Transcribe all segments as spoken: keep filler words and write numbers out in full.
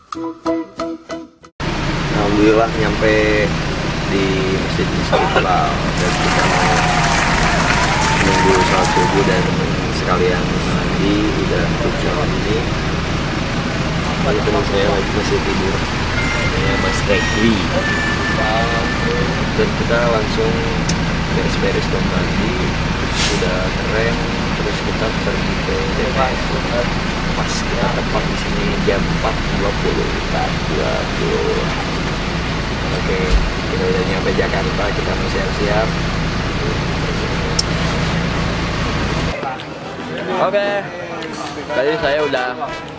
Alhamdulillah nyampe di Masjid Istiqlal dan kita mau menunggu sholat subuh dan sekalian mandi. Udah untuk jalan ini. Tadi teman saya lagi masih tidur, namanya Mas Rekwi. Dan kita langsung beres-beres dan mandi, udah keren. Terus kita pergi ke D P R. Pas kita tepat di sini jam empat dua puluh. Oke, kita udah nyampe Jakarta, kita mau siap-siap. Oke, tadi saya udah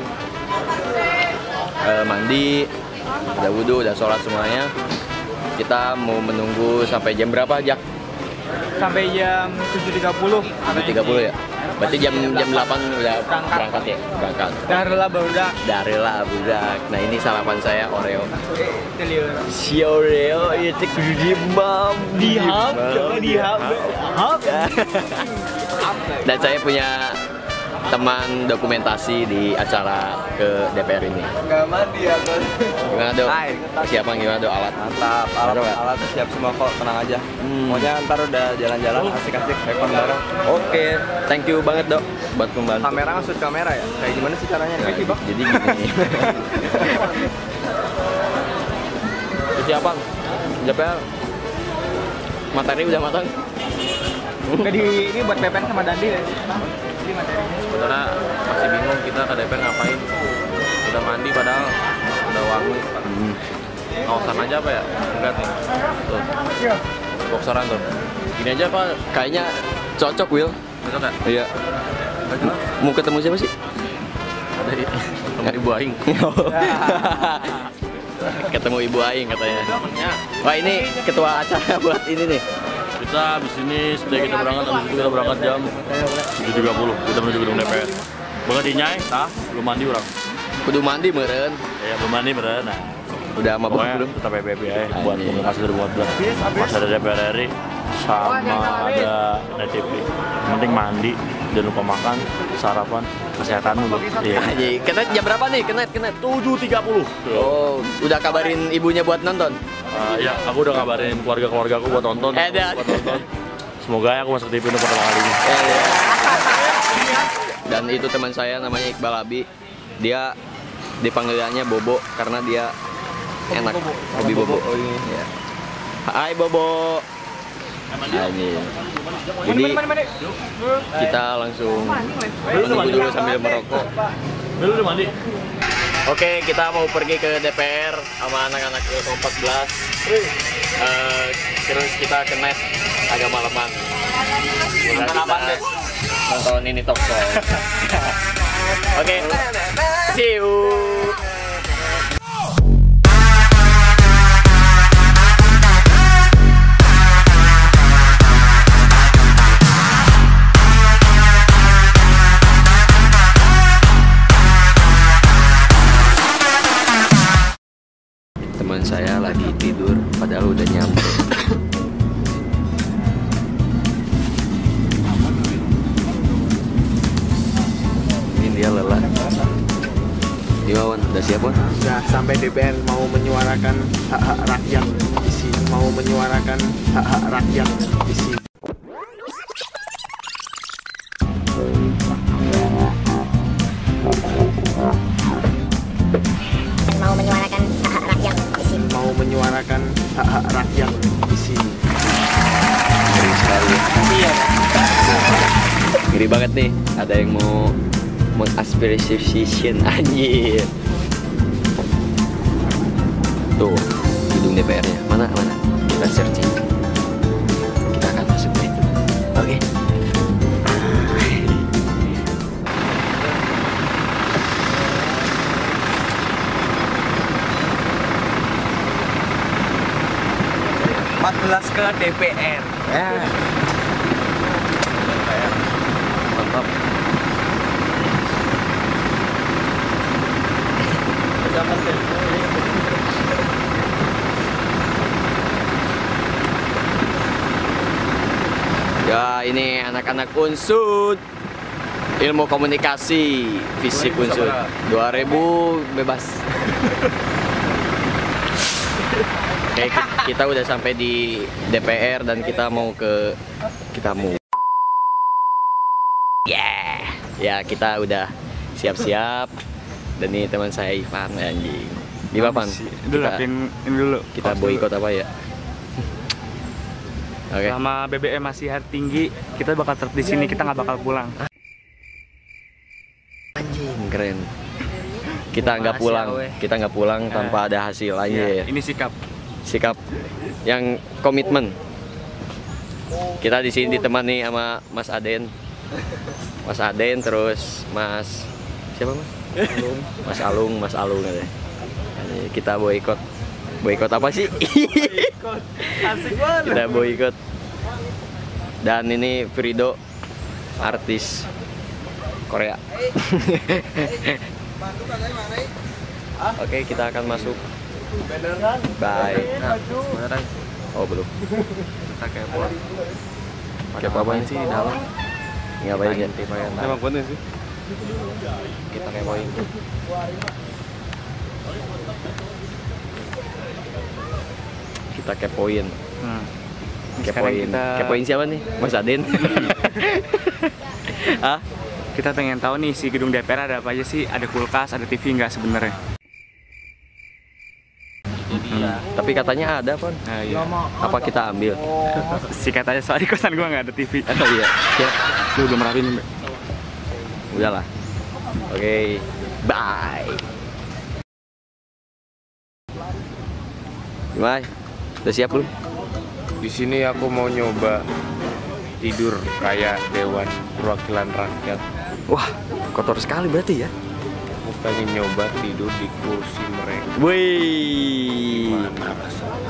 uh, mandi, udah wudhu, udah sholat semuanya. Kita mau menunggu sampai jam berapa, Jak? Sampai jam tujuh tiga puluh. tujuh tiga puluh ya? Berarti jam jam delapan udah berangkat, berangkat ya? Berangkat. Darila barudak. Darila barudak. Nah, ini sarapan saya Oreo. Si Oreo itu kudu dimam, Dihap, coba dihap. Hap. Dan saya punya teman dokumentasi di acara ke D P R ini. Gak mandi ya, Bos. Gimana, Dok? Hai. Siapa gimana, Dok? Alat? Mantap, alat, alat siap semua kok, tenang aja. Hmm. Pokoknya ntar udah jalan-jalan asik-asik, rekon bareng. Oke, thank you banget, Dok, buat membantu. Kamera ngasut kamera ya? Kayak gimana sih caranya? Nah, Kayak Bang? jadi gini. Siapa? D P R. Materi udah matang. Udah di ini buat Pepen sama Dandi ya. Ini materinya. Sebenarnya masih bingung kita ke D P R ngapain. Udah mandi padahal udah wangi. Hmm. Kaosan aja apa ya? Enggak nih. Tuh. Boxeran tuh. Gini aja, Pak. Kayaknya cocok, Will. Cocok kan? Iya. Mau ketemu siapa sih? Ada temen Ibu Aing. Ketemu Ibu Aing katanya. Wah, ini ketua acara buat ini nih. Kita abis ini setelah kita berangkat, abis itu kita berangkat jam tujuh tiga puluh. Kita menuju gedung D P R. Banget dinyai, tah? Belum mandi orang. Kudu mandi meureun. Ya belum mandi beneran. Nah. Udah mabuk Pokoknya belum? tetap P B B ya buat Anjing. komunikasi dua ribu empat belas. Pas ada D P R R I sama ada Net T V. Yang penting mandi, jangan lupa makan, sarapan, kesehatan dulu. Iya. Anjing, kenet jam berapa nih? Kenet, kenet. tujuh tiga puluh. Oh, udah kabarin ibunya buat nonton? Uh, ya, aku udah ngabarin keluarga-keluarga aku buat nonton. Eh, dah. Buat nonton. Semoga ya aku masuk T V untuk pertama kalinya. Ya, ya. Dan itu teman saya namanya Iqbal Abi. Dia dipanggilannya Bobo karena dia enak hobi Bobo. Oh iya. Ya. Hai Bobo. Anjing. Jadi kita langsung menunggu dulu sambil merokok. Lu udah mandi? Oke, kita mau pergi ke D P R sama anak-anak Ilkom empat belas. Uh, terus kita ke net agak malaman. Nonton apa deh? Nonton ini talk show. Oke, see you. Teman saya lagi tidur padahal udah nyampe. Ini dia lelah. Iwan, udah siap kan? Udah sampai D P R mau menyuarakan hak-hak rakyat di sini, mau menyuarakan hak-hak rakyat di sini. Mau menyuarakan hak-hak rakyat di sini. Mau menyuarakan hak-hak rakyat di sini. Ngeri sekali. Iya. Ngeri banget nih. Ada yang mau mengaspirasikan anjir. Tuh, gedung D P R-nya. Mana mana? Kita searching. Kita akan masuk ke itu. Oke. empat belas ke D P R. Ya. Mantap. Ya, ini anak-anak Unsud. Ilmu komunikasi, fisik unsur. dua ribu bebas. Oke, kita udah sampai di D P R dan kita mau ke kita mau. Yeah. Ya, kita udah siap-siap. Dan ini teman saya Ivan anjing. Di Papan. Dulu rapin ini dulu. Kita boikot apa ya? Oke. Okay. Selama B B M masih harga tinggi, kita bakal tetap di sini, kita nggak bakal pulang. Anjing, keren. Kita nggak pulang, kita nggak pulang tanpa ada hasil aja ya. Ini sikap. Sikap yang komitmen. Kita di sini ditemani sama Mas Aden. Mas Aden terus Mas siapa Mas? Alung. Mas Alung, Mas Alung katanya. Kita boikot. Boikot apa sih? Boikot. Asik banget. Kita boikot. Dan ini Frido, artis Korea. Oke, kita akan masuk. Bye. Beneran. Oh, belum. Kita kepo. Kepo apaan sih di dalam? Ngapain ya? Emang bener sih. Kita kepoin. Kita kepoin. Hmm. Kepoin. Kita... Kepoin siapa nih? Mas Aden. Hah? Kita pengen tahu nih si gedung D P R ada apa aja sih? Ada kulkas, ada T V nggak sebenarnya? Hmm. Tapi katanya ada, Pon. Nah, iya. Apa kita ambil? Sikat aja, soal di kosan gua nggak ada T V. Oh iya. Siap. Lu belum rapin nih, Mbak. Udahlah. Oke. Okay. Bye. Gimana? Udah siap belum? Di sini aku mau nyoba tidur kayak dewan perwakilan rakyat. Wah, kotor sekali berarti ya? Aku pengen nyoba tidur di kursi mereka. Wih. Gimana rasanya?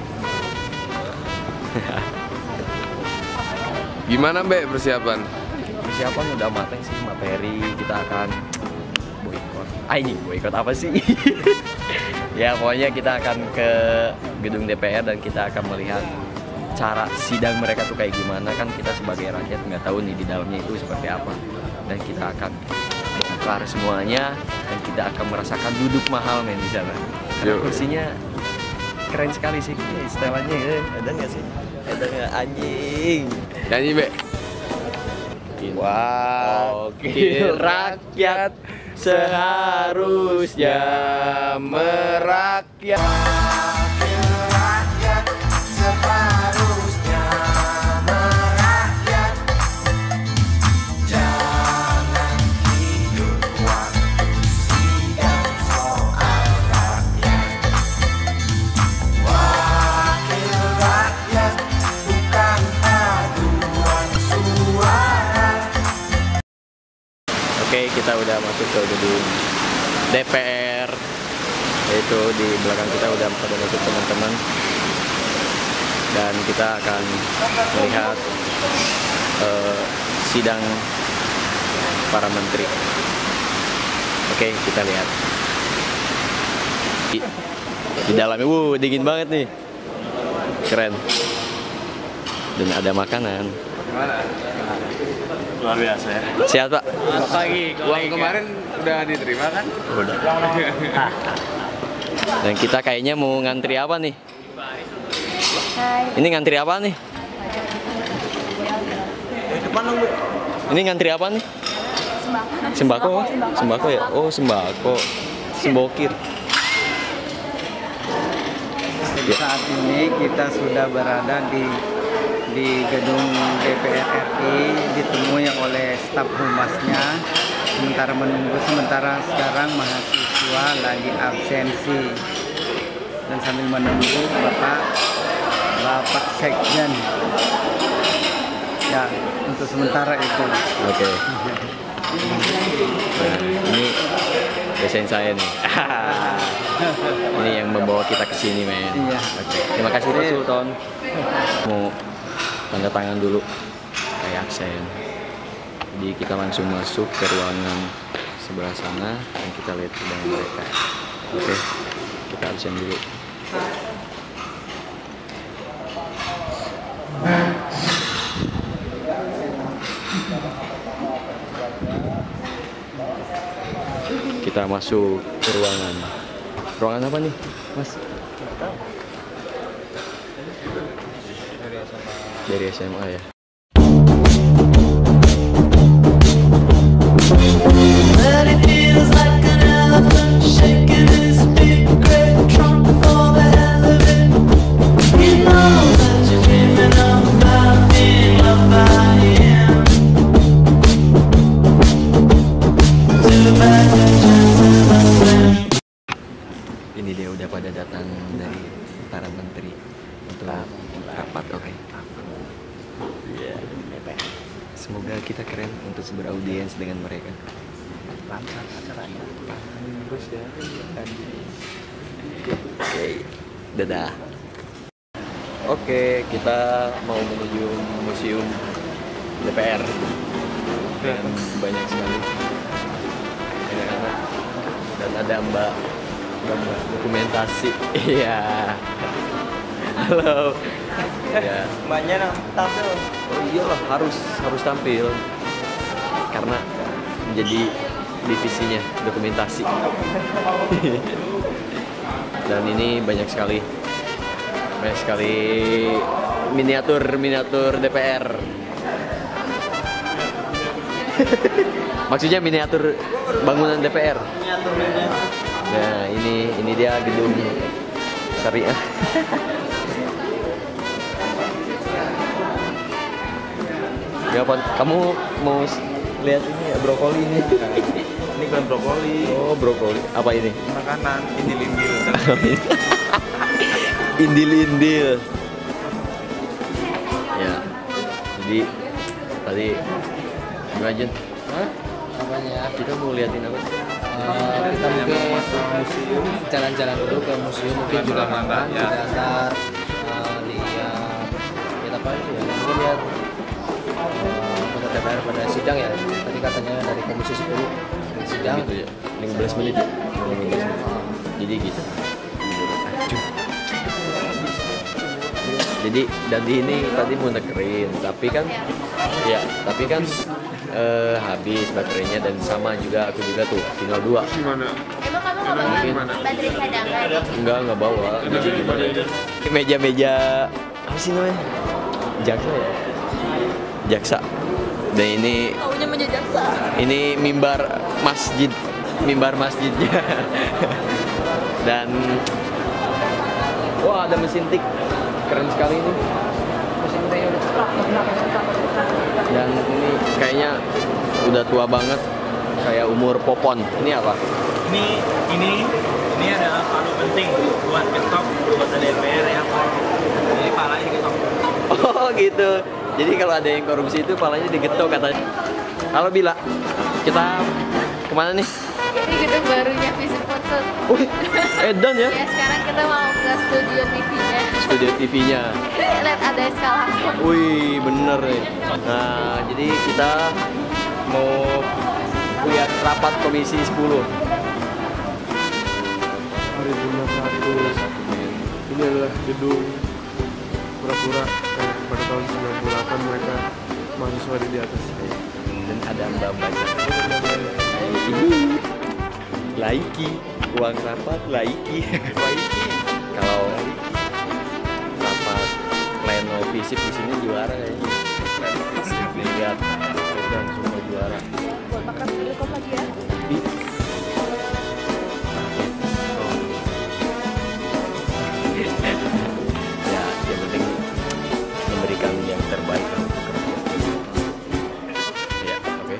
Gimana Mbak persiapan? Persiapan udah mateng sih, materi kita akan boikot. Anjing, boikot apa sih? Ya pokoknya kita akan ke gedung D P R dan kita akan melihat cara sidang mereka tuh kayak gimana. Kan kita sebagai rakyat nggak tahu nih di dalamnya itu seperti apa. Dan kita akan bongkar semuanya dan kita akan merasakan duduk mahal men di sana. Karena kursinya keren sekali sih istilahnya ya. Ada nggak sih? Ada nggak anjing? Nyanyi Mbak. Wakil rakyat seharusnya merakyat. Wakil rakyat seharusnya merakyat. Jangan hidup waktu sidang soal rakyat. Wakil rakyat bukan aduan suara. Oke, kita udah masuk ke gedung D P R, yaitu di belakang kita udah pada masuk teman-teman, dan kita akan melihat uh, sidang para menteri. Oke, kita lihat di, di dalamnya, wuh dingin banget nih, keren, dan ada makanan. Luar biasa ya. Sehat Pak? Pagi. Uang kemarin udah diterima kan? Udah. Dan kita kayaknya mau ngantri apa nih? Ini ngantri apa nih? Ini ngantri apa nih? Sembako. Sembako ya? Oh sembako. Sembokir. Jadi saat ini kita sudah berada di di gedung D P R R I, ditemui oleh staf humasnya. Sementara menunggu, sementara sekarang mahasiswa lagi absensi, dan sambil menunggu Bapak Bapak Sekjen. Ya, untuk sementara itu. Oke. Nah, ini desain saya nih. Ini yang membawa kita ke sini, men. Iya. Oke. Terima kasih Pak Sultan. Mau tanda tangan dulu kayak aksen. Jadi kita langsung masuk ke ruangan sebelah sana dan kita lihat sidang mereka. Oke, kita absen dulu. kita masuk ke ruangan. Ruangan apa nih, Mas? Dari S M A ya. Ini dia udah pada datang dari para menteri untuk rapat, oke. Okay. Yeah. Semoga kita keren untuk beraudiens dengan mereka. Lancar acaranya. Bagus ya. Oke, okay. Dadah. Oke, okay, kita mau menuju museum D P R. Dan banyak sekali anak-anak dan ada mbak mbak dokumentasi. Iya. Halo. Ya. Mbaknya tampil. Oh iyalah, harus harus tampil karena menjadi divisinya dokumentasi. Dan ini banyak sekali banyak sekali miniatur miniatur D P R. Maksudnya miniatur bangunan D P R. Nah, ini ini dia gedung syariah. Ya, apa? Kamu mau lihat ini ya, brokoli ini? Ini bukan brokoli. Oh, brokoli. Apa ini? Makanan indil-indil. Indil-indil. Ya. Jadi tadi gimana, Jun? Hah? Apanya? Kita mau liatin apa? Uh, kita mungkin museum, jalan-jalan dulu ke museum, mungkin juga makan, ya. kita antar uh, lihat lihat apa itu ya? Mungkin lihat uh, D P R pada sidang ya. Tadi katanya dari Komisi sepuluh dari sidang. Gitu ya. lima belas menit ya? lima belas menit. Jadi gitu. Jadi Dandi ini tadi mau nekerin, tapi kan ya, tapi kan eh, habis baterainya dan sama juga aku juga tuh tinggal dua. Gimana? Emang kamu nggak bawa baterai cadangan? Enggak, enggak bawa. Jadi gimana? Meja-meja apa sih namanya? Jaksa ya? Jaksa. Dan ini Maunya meja jaksa. ini mimbar masjid, mimbar masjidnya. Dan wah, ada mesin tik. Keren sekali ini. Mesin tik. Dan ini kayaknya udah tua banget, kayak umur Popon. Ini apa? Ini ini ini adalah palu penting buat ketok buat D P R ya. Ini palanya ketok. Oh gitu. Jadi kalau ada yang korupsi itu palanya digetok katanya. Halo Bila, kita kemana nih? Ini gedung barunya Vision Concert. Wih, edan ya? Ya sekarang kita mau ke studio T V-nya. Studio T V-nya. Lihat ada eskalator. Wih, bener nih. Nah, jadi kita mau lihat rapat Komisi sepuluh. Hari lima ratus. Ini adalah gedung pura-pura eh, pada tahun sembilan puluh delapan mereka mahasiswa di atas. Dan ada mbak-mbaknya. Laiki, uang rapat laiki. Laiki. Kalau rapat pleno visip di sini juara kayaknya. Lihat dan semua juara. Buat makan dulu kok lagi ya. Ya, yang penting memberikan yang terbaik untuk kerja. Ya, oke.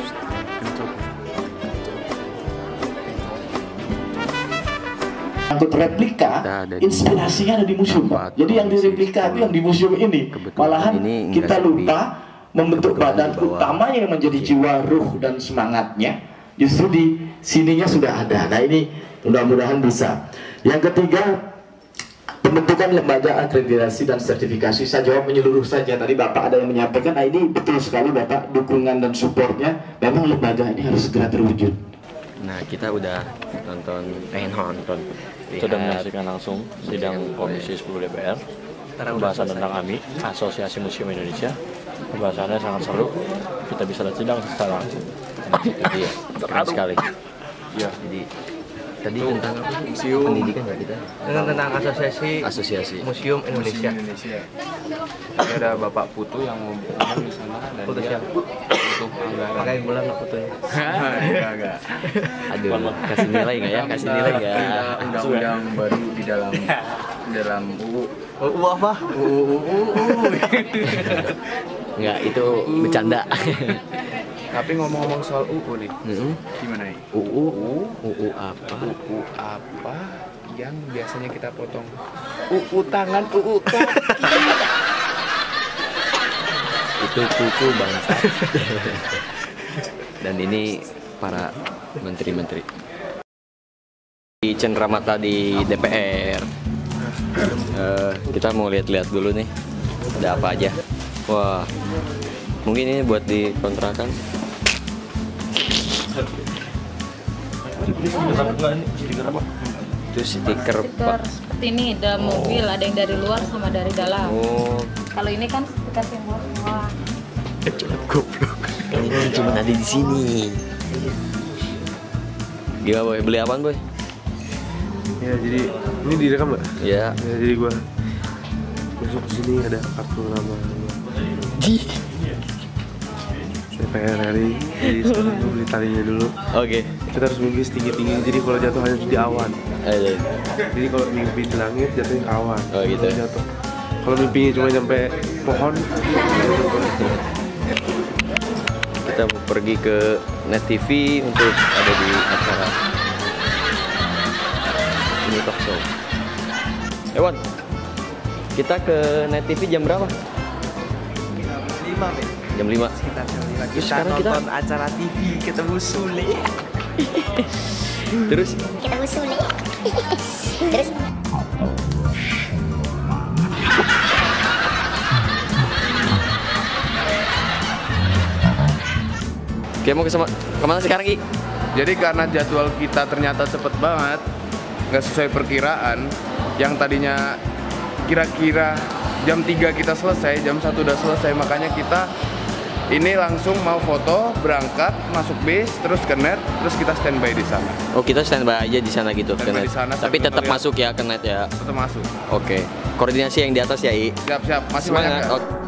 Untuk replika, inspirasinya ada di museum, Pak. Jadi yang direplika itu yang di museum ini. Malahan kita lupa membentuk badan utamanya yang menjadi jiwa, ruh, dan semangatnya. Justru di sininya sudah ada. Nah ini mudah-mudahan bisa. Yang ketiga, pembentukan lembaga akreditasi dan sertifikasi. Saya jawab menyeluruh saja. Tadi Bapak ada yang menyampaikan, nah ini betul sekali Bapak, dukungan dan supportnya. Memang lembaga ini harus segera terwujud. Nah, kita udah nonton, eh nonton Sudah menyaksikan langsung sidang Komisi sepuluh D P R, pembahasan tentang A M I, Asosiasi Museum Indonesia. Pembahasannya sangat seru, kita bisa lihat sidang secara langsung. Iya, keren sekali. Iya. Jadi tadi tentang apa? Museum pendidikan nggak kita? Tentang, tentang asosiasi Asosiasi Museum Indonesia. Museum Indonesia. Ini ada Bapak Putu yang mau ngomong di sana dan Putu dia siapa? butuh anggaran. Pakai bulan nggak fotonya. Enggak, enggak. Aduh, kasih nilai nggak ya? Kasih nilai nggak? Ada undang-undang baru di dalam di dalam U U. U U apa? U U U U. Nggak, itu bercanda. Tapi ngomong-ngomong soal U U nih, Hmm. gimana nih? U U, U U apa? U U apa yang biasanya kita potong? U U tangan, U U kaki. Itu kuku bangsa. Dan ini para menteri-menteri di cenderamata di D P R. Eh, kita mau lihat-lihat dulu nih ada apa aja. Wah, mungkin ini buat di kontrakan. Itu stiker Stiker Pak. seperti ini, ada mobil, ada yang dari luar sama dari dalam. Oh, Kalau ini kan stiker yang luar semua. goblok. Ini cuma ada di sini. Gimana boy? Beli apaan boy? Ya jadi ini direkam nggak? Ya. Ya jadi gua masuk ke sini ada kartu nama Di. D P R R I. Jadi sekarang gua beli talinya dulu. Oke. Kita harus mimpi setinggi-tinggi. Jadi kalau jatuh hanya di awan. Ayo. Jadi kalau mimpi di langit jatuhnya ke awan. Oh, gitu. Kalau jatuh. Kalau mimpinya cuma nyampe pohon. Kita mau pergi ke Net T V untuk ada di acara ini talk show. Ewan, kita ke Net T V jam berapa? lima men. Jam lima. Sekitar jam lima. Terus Kita sekarang kita- nonton acara T V ketemu Sule. Terus Kita usuli. Terus kita mau ke sama kemana sekarang Ki? Jadi karena jadwal kita ternyata cepet banget, nggak sesuai perkiraan, yang tadinya kira-kira jam tiga kita selesai, jam satu udah selesai, makanya kita ini langsung mau foto, berangkat, masuk bis, terus ke net, terus kita standby di sana. Oh kita standby aja di sana gitu ke Standby net. di sana, Tapi sambil tetap ngeliat. masuk ya ke net ya. Tetap masuk. Oke. Koordinasi yang di atas ya I. Siap-siap, masih Semangat. banyak nggak? Oke.